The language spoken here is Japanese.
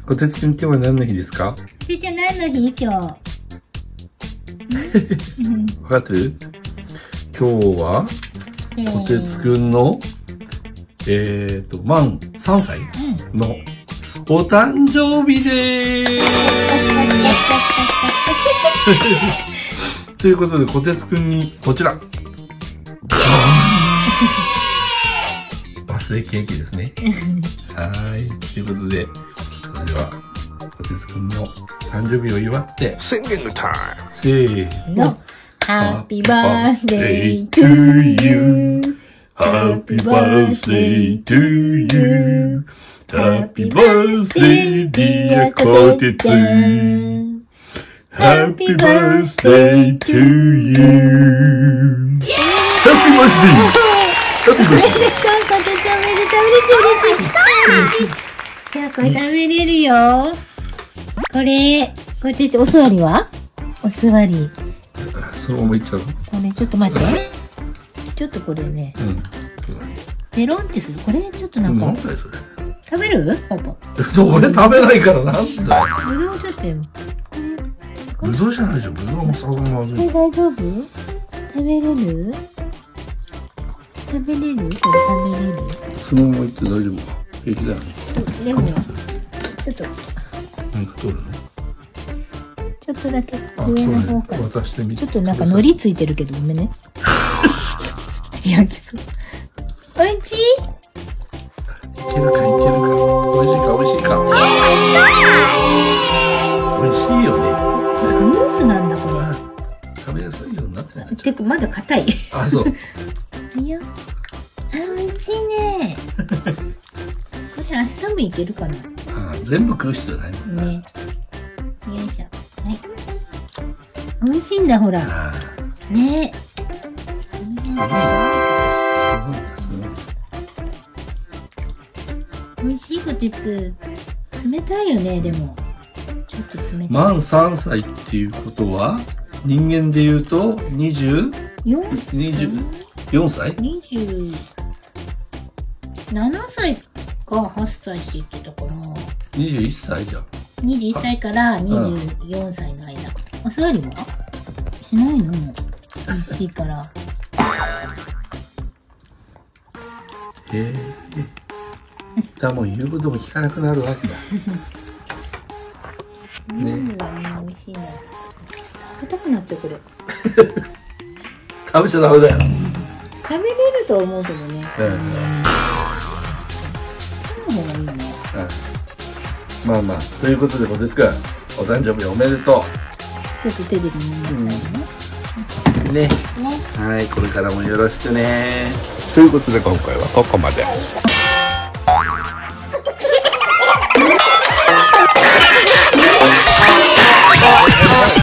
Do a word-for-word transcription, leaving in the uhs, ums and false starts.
こてつくん、今日は何の日ですか？ てっちゃん何の日今日？ わかってる？今日はこてつくんのえっと満さんさいのお誕生日でーす。ということで、こてつくんにこちらバースデーケーキですね。はーい。ということで、それではこてつくんの誕生日を祝って宣言のタイム。せーの。 Happy birthday to you. Happy birthday to you. Happy birthday dear こてつ。Happy birthday to you. Happy birthday. Happy birthday. じゃあこれ食べれるよ。これ、これてっちゃんお座りは？お座り。 そのままいっちゃうの？ これちょっと待って。ちょっとこれね。 うん。 ペロンってする。これちょっとなんか。 なんだよそれ。 食べる？パパ。 俺食べないからなんだよ。 ぶどうちょっと。 ぶどうじゃないでしょ。ぶどうもさ、まずい。 これ大丈夫？食べれる？食べれる？これ食べれる？ そのままいって大丈夫か？平気だよね。 でも、ちょっと。 なんか取るの？ ちょっとだけ上の方から。 渡してみて。 ちょっとなんか海苔ついてるけどごめんね。焼きそう。おいしい？ いけるかいけるか。美味しいか美味しいか。美味しいよね。 ムースなんだこれ。 食べやすいようになってない。 てかまだ硬い。 あ、そう。 いいよ。あ、美味しいね。これ明日もいけるかな。 あ、全部食う必要ないもんね。よいしょ。はい。美味しいんだほら。 ああ。 ね。 すごいな。すごいな。 美味しいこてつ。冷たいよねでも。ちょっと冷たい。 満さんさいっていうことは人間で言うとにじゅうよんよんさい？ にじゅうななさいかはっさいって言ってたからにじゅういっさいじゃん。 にじゅういっさいからにじゅうよんさいの間。お座りはしないの？美味しいから。 へえ。だもん言うことも聞かなくなるわけだ。 ね。何がね美味しいんだ。食べたくなっちゃうこれ。 食べちゃダメだよ。 食べれると思うけどね。 うん。 その方がいいね。 うん。まあまあということでこてつくんお誕生日おめでとう。 ちょっとテレビ見なさいね。 ね。 ね。 はい、これからもよろしくね。ということで今回はここまで。